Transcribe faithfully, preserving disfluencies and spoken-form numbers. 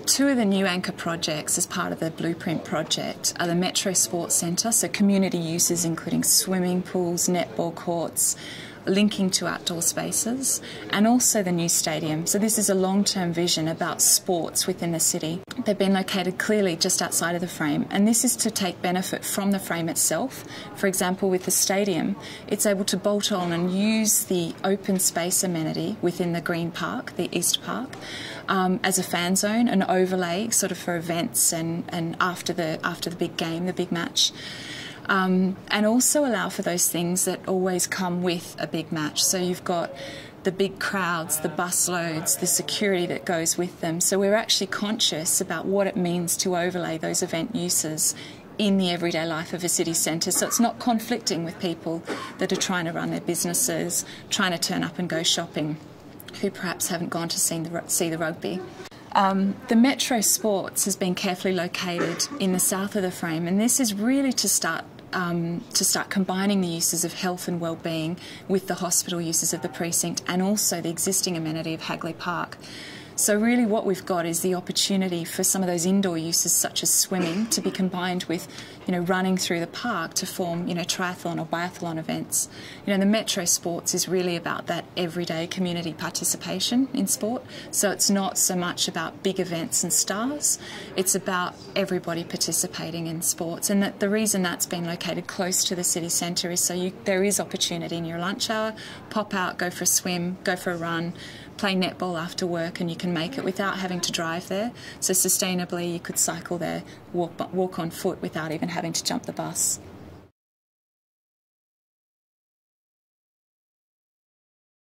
Two of the new anchor projects as part of the Blueprint project are the Metro Sports Centre, so community uses including swimming pools, netball courts, linking to outdoor spaces, and also the new stadium. So this is a long-term vision about sports within the city. They've been located clearly just outside of the frame, and this is to take benefit from the frame itself. For example, with the stadium, it's able to bolt on and use the open space amenity within the Green Park, the East Park, um, as a fan zone, an overlay sort of for events and, and after the after the big game, the big match. Um, and also allow for those things that always come with a big match. So you've got the big crowds, the bus loads, the security that goes with them. So we're actually conscious about what it means to overlay those event uses in the everyday life of a city centre. So it's not conflicting with people that are trying to run their businesses, trying to turn up and go shopping, who perhaps haven't gone to see the, see the rugby. Um, the Metro Sports has been carefully located in the south of the frame, and this is really to start Um, to start combining the uses of health and wellbeing with the hospital uses of the precinct and also the existing amenity of Hagley Park. So really what we've got is the opportunity for some of those indoor uses such as swimming to be combined with, you know, running through the park to form, you know, triathlon or biathlon events. You know, the Metro Sports is really about that everyday community participation in sport. So it's not so much about big events and stars, it's about everybody participating in sports. And that the reason that's been located close to the city centre is so you, there is opportunity in your lunch hour, pop out, go for a swim, go for a run, play netball after work, and you can make it without having to drive there. So sustainably you could cycle there, walk, walk on foot without even having to jump the bus.